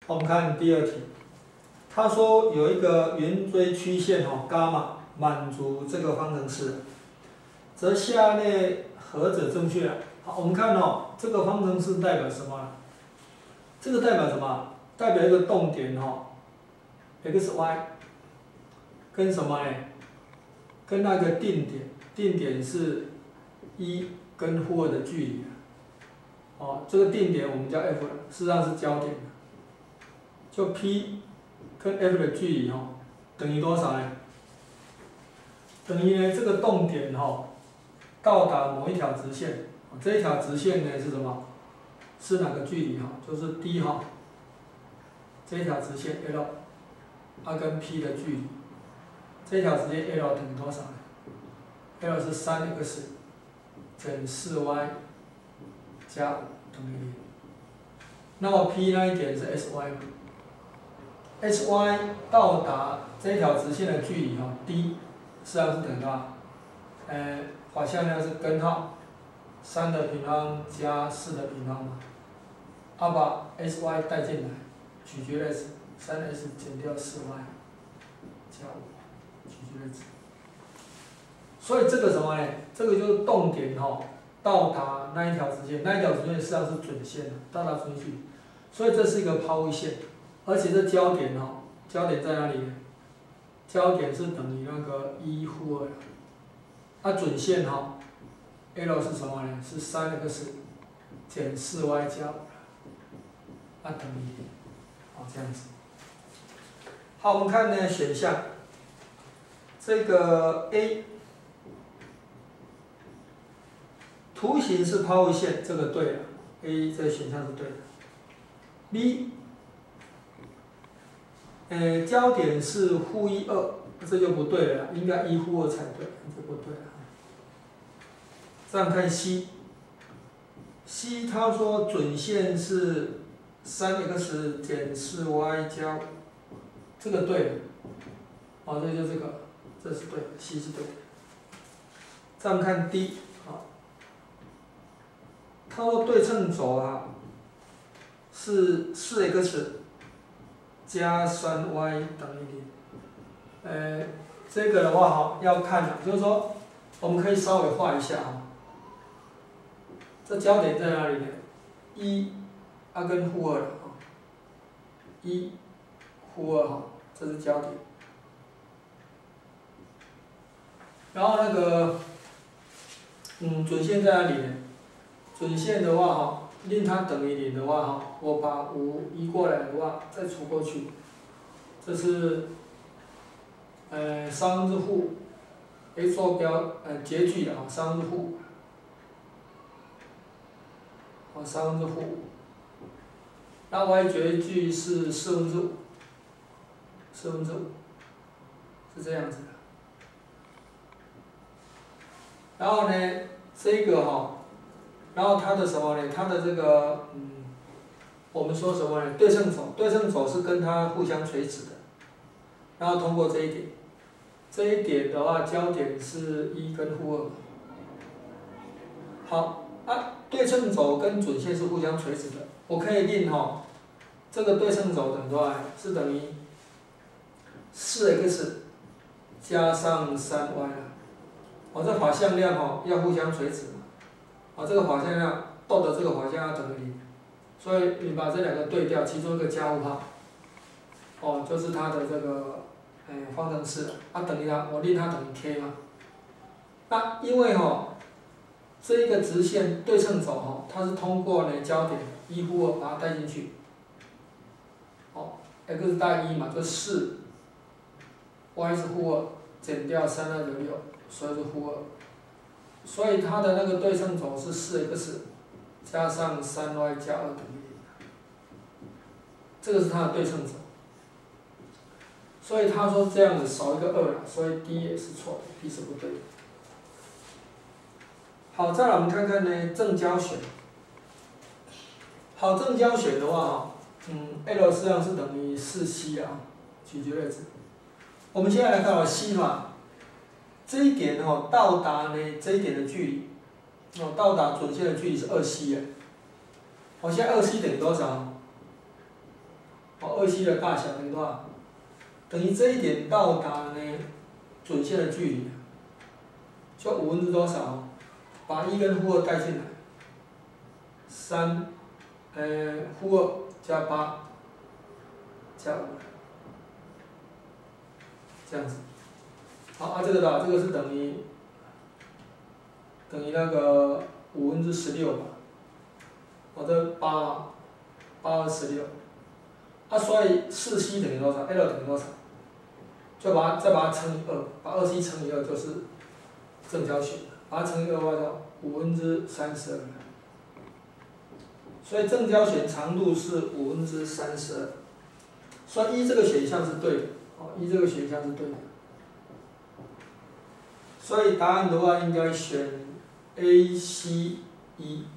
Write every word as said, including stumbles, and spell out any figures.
我们看第二题，他说有一个圆锥曲线哦，伽马满足这个方程式，则下列何者正确？好，我们看哦，这个方程式代表什么？这个代表什么？代表一个动点哦 ，x y 跟什么呢？跟那个定点，定点是一跟负二的距离。哦，这个定点我们叫 f， 事实上是交点。就 P 跟 F 的距离哦，等于多少呢？等于呢这个动点哦，到达某一条直线，这一条直线呢是什么？是哪个距离哈？就是 D 哈，这一条直线 L， 它跟 P 的距离，这一条直线 L 等于多少呢 ？L 是 三 x 减 四 y 加五等于零。那么 P 那一点是 S Y 嘛？ S Y 到达这条直线的距离哈 ，D 实际上是等于多少？呃，法向量是根号，三的平方加四的平方嘛，啊把 S Y 带进来，取决的是三 S 减掉四 Y 加五，取决的值。所以这个什么呢？这个就是动点哈，到达那一条直线，那一条直线实际上是准线的，到达准线距离，所以这是一个抛物线。而且这焦点哦，焦点在哪里呢？焦点是等于那个一负二的，它准线哈 ，L 是什么呢？是 三 x 减 四 y 加五，它等于零，哦这样子。好，我们看呢选项，这个 A， 图形是抛物线，这个对了 ，A 这个选项是对的。B。呃，焦点是负一二，这就不对了，应该一负二才对，这不对了。这样看 C，C 他说准线是 三 x 减 四 y 加五，这个对了，哦，这就这个，这是对的 ，C 是对的。这样看 D， 好，他说对称轴啊是 四 x。加 三 y 等于零，呃，这个的话哈要看，就是说我们可以稍微画一下哈，这焦点在哪里呢？一，啊跟负二了哈，一负二哈，这是焦点。然后那个，嗯，准线在哪里呢？准线的话哈。令它等于零的话哈，我把五移过来的话，再除过去，这是呃三分之负 ，x 坐标呃截距啊三分之负，啊三分之负，那 y 截距是四分之五，四分之五，是这样子的。然后呢，这个哈。然后它的什么呢？它的这个，嗯，我们说什么呢？对称轴，对称轴是跟它互相垂直的。然后通过这一点，这一点的话，焦点是一跟负二。好，啊，对称轴跟准线是互相垂直的，我可以令哈，这个对称轴等于多少？是等于四 x 加上三 y 了。我这法向量哈要互相垂直。啊，这个法向量逗的这个法向量等于零，所以你把这两个对调，其中一个加负号，哦，就是它的这个，哎，方程式，它等于它，我令它等于 k 嘛。那因为哈、哦，这一个直线对称轴哈，它是通过呢焦点一负二把它带进去，哦 ，x 大于一嘛，就四 ，y 是负二，减掉三二的六，所以是负二。所以它的那个对称轴是 四 x 加上 三 y 加二等于零，这个是它的对称轴。所以他说这样子少一个二了，所以 D 也是错的 ，D 是不对的。好，再来我们看看呢正交选。好，正交选的话，嗯 ，L 实际上是等于四 c 啊，取决的值。我们现在来看啊 C 嘛。这一点哦，到达呢这一点的距离，哦，到达准线的距离是二 c 啊。我现在二 c 等于多少？哦， 哦，二 c 的大小等于多少？等于这一点到达呢准线的距离，就五分之多少？把一跟负二带进来，三，呃，负二加八加五，这样子。好啊，这个的这个是等于等于那个五分之十六吧。我这八嘛，八二十六。啊，所以四 c 等于多少 ？L 等于多少？就把它再把它乘以二，把二 c 乘以二就是正交弦，把它乘以二的话叫五分之三十二。所以正交弦长度是五分之三十二。所以一这个选项是对的，哦，一这个选项是对的。所以答案的话应该选 A、C、E。